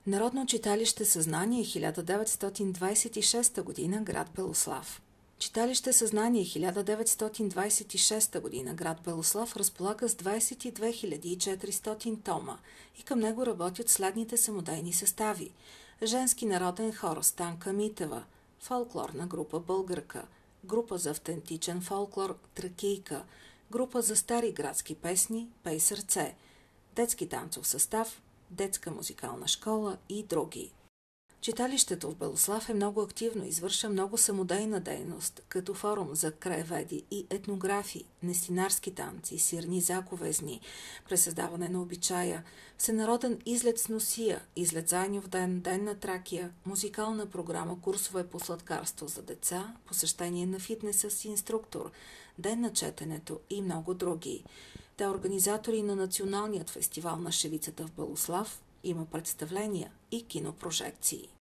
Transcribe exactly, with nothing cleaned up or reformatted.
Народно читалище Съзнание хиляда деветстотин двадесет и шеста година, град Белослав. Читалище Съзнание хиляда деветстотин двадесет и шеста година, град Белослав разполага с двадесет и две хиляди и четиристотин тома и към него работят следните самодейни състави: женски народен хор Станка Митева, фолклорна група Българка, група за автентичен фолклор Тракийка, група за стари градски песни Пей сърце, детски танцов състав, детска музикална школа и други. Читалището в Белослав е много активно, извършва много самодейна дейност, като форум за краеведи и етнографи, нестинарски танци, сирни заковезни, пресъздаване на обичая, всенароден излет с носия, излет Зайнов ден, ден на Тракия, музикална програма, курсове по сладкарство за деца, посещение на фитнеса с инструктор, ден на четенето и много други. Те организатори на Националният фестивал на шевицата в Белослав, има представления и кинопрожекции.